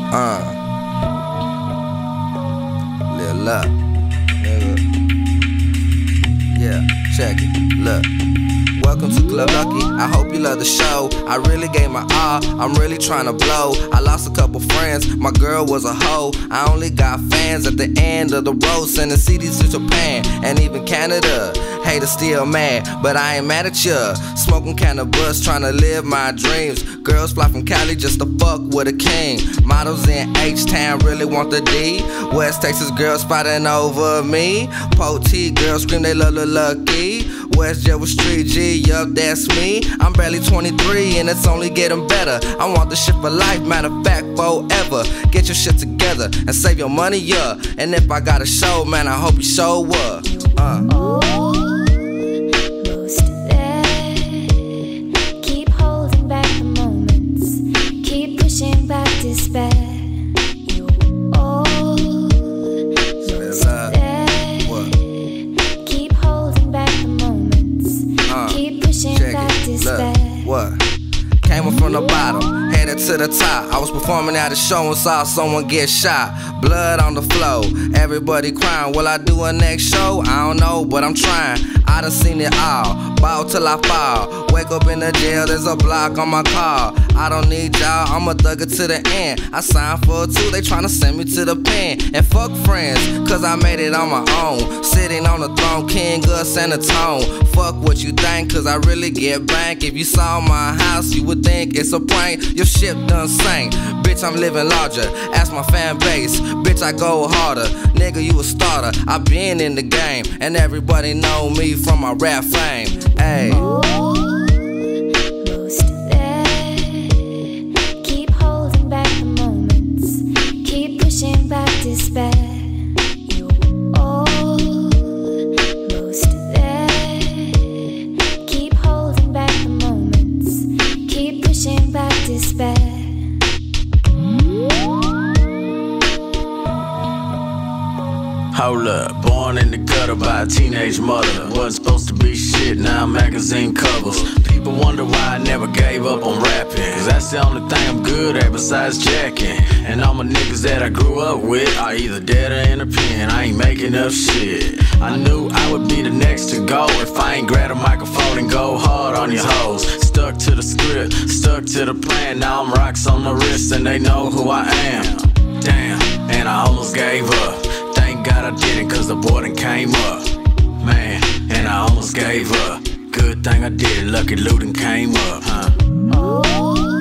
Little luck, nigga. Yeah, check it, look. Welcome to Club Lucky, I hope you love the show. I really gave my all, I'm really trying to blow. I lost a couple friends, my girl was a hoe. I only got fans at the end of the road, sending CDs to Japan and even Canada. Haters still mad, but I ain't mad at ya. Smoking cannabis, trying to live my dreams. Girls fly from Cali just to fuck with a king. Models in H-Town really want the D. West Texas girls fighting over me. Po-T girls scream they love the Lucky. West Jewel Street G, yup, that's me. I'm barely 23 and it's only getting better. I want this shit for life, matter of fact, forever. Get your shit together and save your money, yeah. And if I got a show, man, I hope you show up. Almost there. Keep holding back the moments. Keep pushing back despair. You're almost there. Keep holding back the moments. Keep pushing back despair. What? Came up from the bottom, headed to the top. I was performing at a show and saw someone get shot. Blood on the floor, everybody crying. Will I do a next show? I don't know, but I'm trying. I done seen it all, ball till I fall. Wake up in the jail, there's a block on my car. I don't need y'all, I'm a thugger to the end. I signed for a 2, they tryna send me to the pen. And fuck friends, cause I made it on my own. Sitting on the throne, King of San Antonio. Fuck what you think, cause I really get bank. If you saw my house, you would think it's a prank. Your ship done sank, bitch, I'm living larger. Ask my fan base, bitch, I go harder. Nigga, you a starter, I been in the game. And everybody know me from my rap fame. Ayy. Almost there. Keep holding back the moments. Keep pushing back despair. You're almost there. Keep holding back the moments. Keep pushing back despair. Hold up, born in the gutter by a teenage mother. Wasn't supposed to be shit, now magazine covers. People wonder why I never gave up on rapping, cause that's the only thing I'm good at besides jacking. And all my niggas that I grew up with are either dead or in a pen. I ain't making up shit. I knew I would be the next to go if I ain't grab a microphone and go hard on your hoes. Stuck to the script, stuck to the plan. Now I'm rocks on my wrist and they know who I am. Damn, and I almost gave up. Thank God I didn't, cause the boy done came up. Man, and I almost gave up. Good thing I did, Lucky Luton came up, huh?